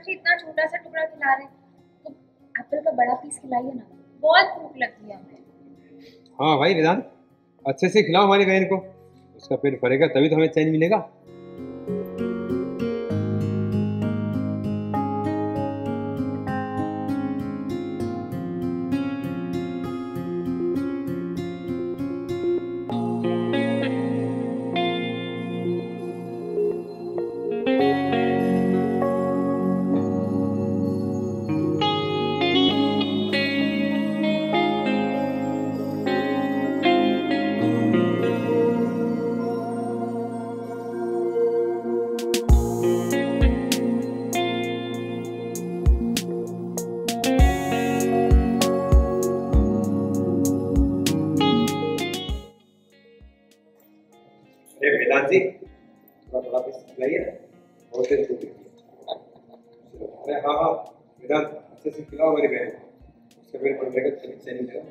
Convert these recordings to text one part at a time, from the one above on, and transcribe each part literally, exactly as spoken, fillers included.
जी इतना छोटा सा टुकड़ा खिला रहे हैं, तो एप्पल का बड़ा पीस खिलाइए ना, बहुत भूख लगती है हमें। हाँ भाई वेदांत, अच्छे से खिलाओ हमारी बहन को, उसका पेट भरेगा तभी तो हमें चैन मिलेगा। अरे वेदांत जी, थोड़ा बड़ा पीस खिलाइए ना, बहुत देर भूख लगी है। अरे हाँ हाँ वेदांत, अच्छे से खिलाओ हमारी बहन को, उसका पेट भर जाएगा तभी चैन मिलेगा।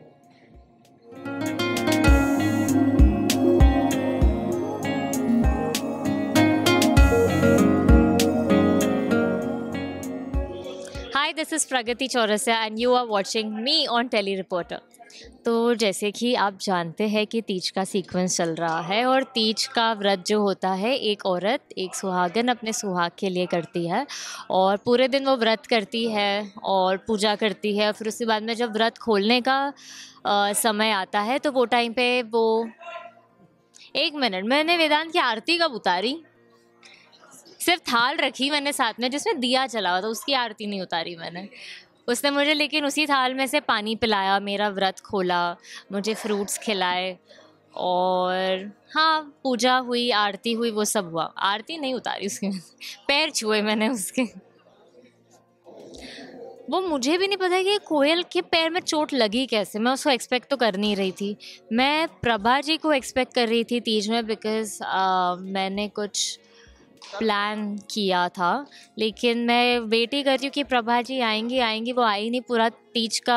Hi, this is Pragati Chaurasia and you are watching me on Tele Reporter. तो जैसे कि आप जानते हैं कि तीज का सीक्वेंस चल रहा है और तीज का व्रत जो होता है एक औरत एक सुहागन अपने सुहाग के लिए करती है और पूरे दिन वो व्रत करती है और पूजा करती है। फिर उसके बाद में जब व्रत खोलने का आ, समय आता है तो वो टाइम पे वो एक मिनट मैंने वेदांत की आरती कब उतारी? सिर्फ थाल रखी मैंने साथ में जिसमें दिया जला हुआ था, उसकी आरती नहीं उतारी मैंने। उसने मुझे लेकिन उसी थाल में से पानी पिलाया, मेरा व्रत खोला, मुझे फ्रूट्स खिलाए और हाँ पूजा हुई, आरती हुई, वो सब हुआ। आरती नहीं उतारी उसके, पैर छुए मैंने उसके। वो मुझे भी नहीं पता कि कोयल के पैर में चोट लगी कैसे। मैं उसको एक्सपेक्ट तो कर नहीं रही थी, मैं प्रभा जी को एक्सपेक्ट कर रही थी तीज में, बिकॉज मैंने कुछ प्लान किया था। लेकिन मैं वेट ही कर रही हूँ कि प्रभा जी आएंगी आएंगी वो आई नहीं। पूरा तीज का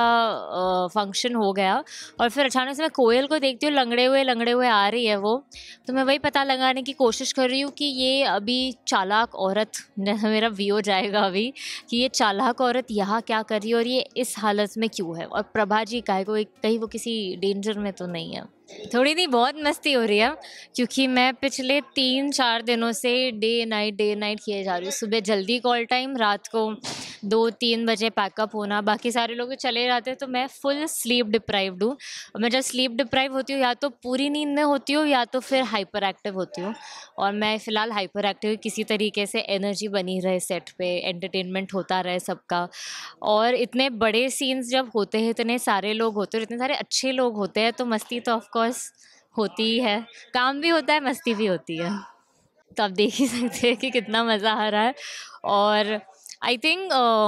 फंक्शन हो गया और फिर अचानक से मैं कोयल को देखती हूँ लंगड़े हुए लंगड़े हुए आ रही है वो। तो मैं वही पता लगाने की कोशिश कर रही हूँ कि ये अभी चालाक औरत, मेरा व्यू जाएगा अभी कि ये चालाक औरत यहाँ क्या कर रही है और ये इस हालत में क्यों है, और प्रभा जी काहे को कहीं वो किसी डेंजर में तो नहीं है। थोड़ी नहीं बहुत मस्ती हो रही है क्योंकि मैं पिछले तीन चार दिनों से डे नाइट डे नाइट किए जा रही हूँ। सुबह जल्दी कॉल टाइम, रात को दो तीन बजे पैकअप होना, बाकी सारे लोग चले जाते हैं तो मैं फुल स्लीप डिप्राइव्ड हूँ। और मैं जब स्लीप डिप्राइव होती हूँ या तो पूरी नींद में होती हूँ या तो फिर हाइपर एक्टिव होती हूँ, और मैं फ़िलहाल हाइपर एक्टिव, किसी तरीके से एनर्जी बनी रहे सेट पे, एंटरटेनमेंट होता रहे सबका। और इतने बड़े सीन्स जब होते हैं, इतने सारे लोग होते हैं, इतने सारे अच्छे लोग होते हैं, तो मस्ती तो ऑफकोर्स होती ही है। काम भी होता है, मस्ती भी होती है। तो आप देख ही सकते हैं कि कितना मज़ा आ रहा है। और आई थिंक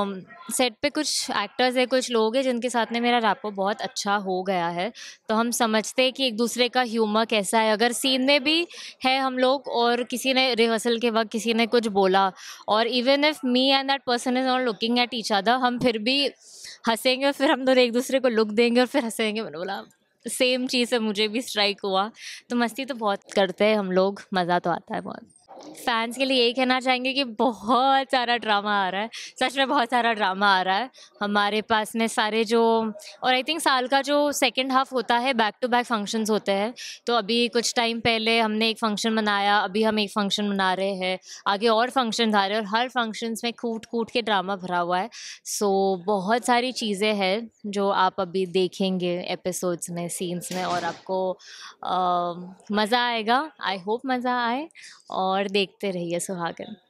सेट पे कुछ एक्टर्स है, कुछ लोग हैं जिनके साथ में मेरा रैपो बहुत अच्छा हो गया है, तो हम समझते हैं कि एक दूसरे का ह्यूमर कैसा है। अगर सीन में भी है हम लोग और किसी ने रिहर्सल के वक्त किसी ने कुछ बोला, और even if me and that person is not looking at each other, हम फिर भी हंसेंगे, फिर हम दोनों एक दूसरे को लुक देंगे और फिर हंसेंगे। मैंने बोला सेम चीज़ है, मुझे भी स्ट्राइक हुआ। तो मस्ती तो बहुत करते हैं हम लोग, मज़ा तो आता है बहुत। फैंस के लिए यही कहना चाहेंगे कि बहुत सारा ड्रामा आ रहा है, सच में बहुत सारा ड्रामा आ रहा है हमारे पास में सारे जो। और आई थिंक साल का जो सेकंड हाफ होता है बैक टू बैक फंक्शंस होते हैं। तो अभी कुछ टाइम पहले हमने एक फंक्शन मनाया, अभी हम एक फंक्शन मना रहे हैं, आगे और फंक्शन आ रहे हैं, और हर फंक्शंस में कूट कूट के ड्रामा भरा हुआ है। सो बहुत सारी चीज़ें हैं जो आप अभी देखेंगे एपिसोड्स में, सीन्स में, और आपको मज़ा आएगा। आई होप मज़ा आए और देखते रहिए सुहागन।